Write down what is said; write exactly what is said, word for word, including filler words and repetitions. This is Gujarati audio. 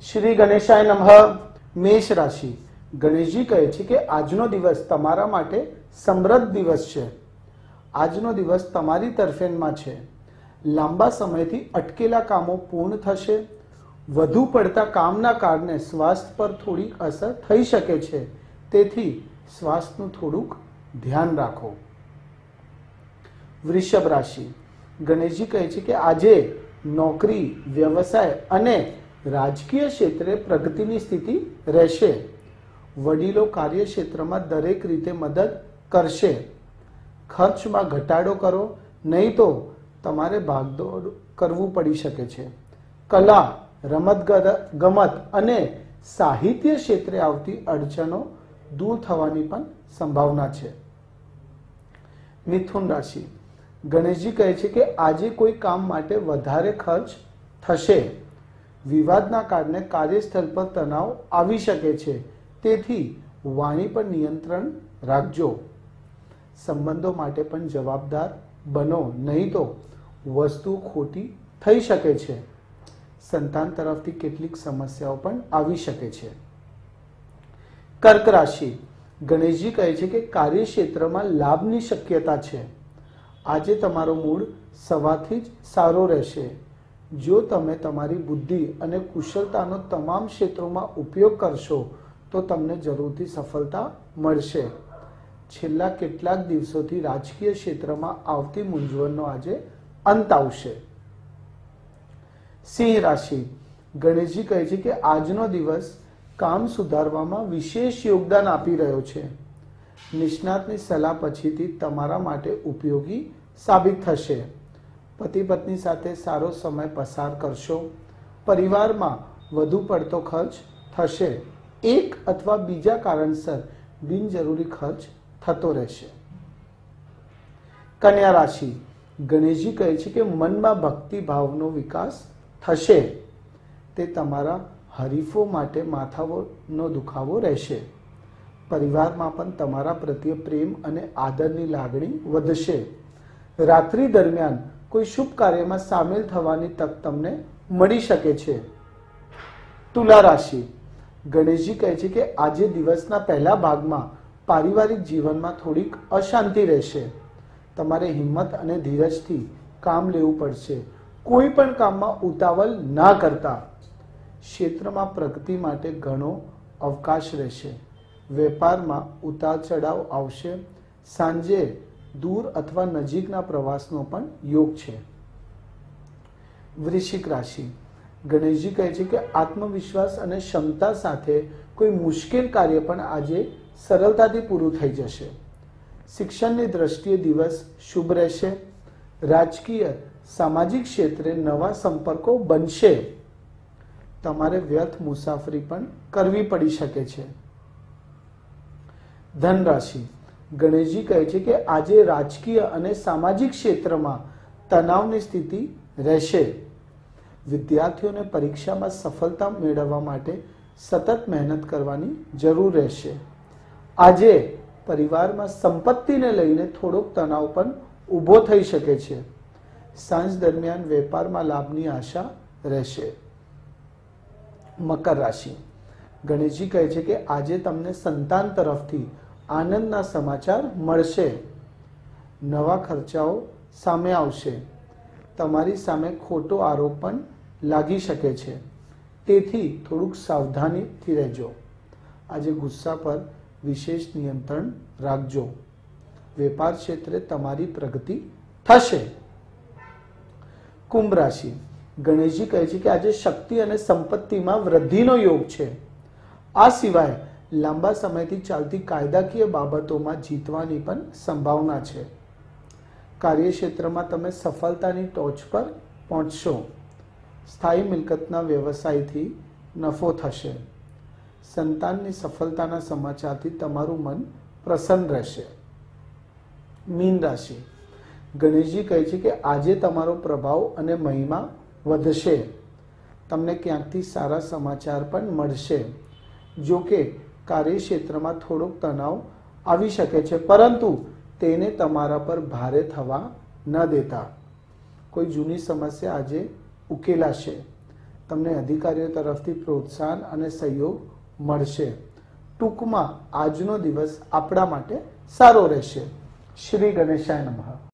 श्री गणेशाय नमः। मेष राशि गणेशजी कहे छे के आजनो दिवस तमारा माटे समृद्ध दिवस छे। आजनो दिवस तमारी तरफेणमां छे। लांबा समयथी अटकेला कामो पूर्ण थशे। વધુ પડતા કામના કારણે સ્વાસ્થ્ય પર થોડી અસર થઈ શકે છે, તેથી સ્વાસ્થ્યનું થોડુંક ધ્યાન રાખો। વૃષભ રાશિ ગણેશજી કહે છે કે આજે નોકરી, વ્યવસાય અને રાજકીય ક્ષેત્રે પ્રગતિની સ્થિતિ રહેશે। વડીલો કાર્યક્ષેત્રમાં દરેક રીતે મદદ કરશે। ખર્ચમાં ઘટાડો કરો, નહીં તો તમારે ભાગદોડ કરવું પડી શકે છે। કલા, રમત ગમત અને સાહિત્ય ક્ષેત્રે આવતી અડચણો દૂર થવાની પણ સંભાવના છે। મિથુન રાશિ ગણેશજી કહે છે કે આજે કોઈ કામ માટે વધારે ખર્ચ થશે। વિવાદના કારણે કાર્યસ્થળ પર તણાવ આવી શકે છે, તેથી વાણી પર નિયંત્રણ રાખજો। સંબંધો માટે પણ જવાબદાર બનો, નહીં તો વસ્તુ ખોટી થઈ શકે છે। સંતાન તરફથી કેટલીક સમસ્યાઓ પણ આવી શકે છે। કર્ક રાશિ ગણેશજી કહે છે કે કાર્યક્ષેત્રમાં લાભની શક્યતા છે। આજે તમારો મૂડ સવારથી જ સારો રહેશે। જો તમે તમારી બુદ્ધિ અને કુશળતાનો તમામ ક્ષેત્રોમાં ઉપયોગ કરશો તો તમને જરૂરથી સફળતા મળશે। છેલ્લા કેટલાક દિવસોથી રાજકીય ક્ષેત્રમાં આવતી મૂંઝવણનો આજે અંત આવશે। સિંહ રાશિ ગણેશજી કહે છે કે આજનો દિવસ કામ સુધારવામાં વિશેષ યોગદાન આપી રહ્યો છે। નિષ્ણાતની સલાહ પછીથી તમારા માટે ઉપયોગી સાબિત થશે। પતિ પત્ની સાથે સારો સમય પસાર કરશો। પરિવારમાં વધુ પડતો ખર્ચ થશે। એક અથવા બીજા કારણસર બિનજરૂરી ખર્ચ થતો રહેશે। કન્યા રાશિ ગણેશજી કહે છે કે મનમાં ભક્તિ ભાવનો વિકાસ થશે। તે તમારા હરીફો માટે માથાનો દુખાવો રહેશે। પરિવારમાં પણ તમારા પ્રત્યે પ્રેમ અને આદરની લાગણી વધશે। રાત્રિ દરમિયાન કોઈ શુભ કાર્યમાં સામેલ થવાની તક તમને મળી શકે છે। તુલા રાશિ ગણેશજી કહે છે કે આજે દિવસના પહેલા ભાગમાં પારિવારિક જીવનમાં થોડીક અશાંતિ રહેશે। તમારે હિંમત અને ધીરજથી કામ લેવું પડશે। કોઈ પણ કામમાં ઉતાવળ ના કરતા। ક્ષેત્રમાં પ્રગતિ માટે ઘણો અવકાશ રહેશે। વેપારમાં ઉતાર ચઢાવ આવશે। સાંજે દૂર અથવા નજીકના પ્રવાસનો પણ યોગ છે। વૃશ્ચિક રાશિ ગણેશજી કહે છે કે આત્મવિશ્વાસ અને ક્ષમતા સાથે કોઈ મુશ્કેલ કાર્ય પણ આજે સરળતાથી પૂરું થઈ જશે। શિક્ષણની દ્રષ્ટિએ દિવસ શુભ રહેશે। રાજકીય સામાજિક ક્ષેત્રે નવા સંપર્કો બનશે। તમારે વ્યર્થ મુસાફરી પણ કરવી પડી શકે છે। ધન રાશિ ગણેશજી કહે છે કે આજે રાજકીય અને સામાજિક ક્ષેત્રમાં તણાવની સ્થિતિ રહેશે। વિદ્યાર્થીઓને પરીક્ષામાં સફળતા મેળવવા માટે સતત મહેનત કરવાની જરૂર રહેશે। આજે પરિવારમાં સંપત્તિને લઈને થોડોક તણાવ પણ ઊભો થઈ શકે છે। સાંજ દરમિયાન વેપારમાં લાભની આશા રહેશે। મકર રાશિ ગણેશજી કહે છે કે આજે તમને સંતાન તરફથી આનંદના સમાચાર મળશે। નવા ખર્ચાઓ સામે આવશે। તમારી સામે ખોટો આરોપ પણ લાગી શકે છે, તેથી થોડુંક સાવધાનીથી રહેજો। આજે ગુસ્સા પર વિશેષ નિયંત્રણ રાખજો। વેપાર ક્ષેત્રે તમારી પ્રગતિ થશે। કુંભ રાશિ ગણેશજી કહે છે કે આજે શક્તિ અને સંપત્તિમાં વૃદ્ધિનો યોગ છે। આ સિવાય લાંબા સમયથી ચાલતી કાયદાકીય બાબતોમાં જીતવાની પણ સંભાવના છે। કાર્યક્ષેત્રમાં તમે સફળતાની ટોચ પર પહોંચશો। સ્થાયી મિલકતના વ્યવસાયથી નફો થશે। સંતાનની સફળતાના સમાચારથી તમારું મન પ્રસન્ન રહેશે। મીન રાશિ ગણેશજી કહે છે કે આજે તમારો પ્રભાવ અને મહિમા વધશે। તમને ક્યાંકથી સારા સમાચાર પણ મળશે। જો કે કાર્યક્ષેત્રમાં થોડોક તણાવ આવી શકે છે, પરંતુ તેને તમારા પર ભારે થવા ન દેતા। કોઈ જૂની સમસ્યા આજે ઉકેલાશે। તમને અધિકારીઓ તરફથી પ્રોત્સાહન અને સહયોગ મળશે. ટૂંકમાં આજનો દિવસ આપણા માટે સારો રહેશે. શ્રી ગણેશાય નમઃ.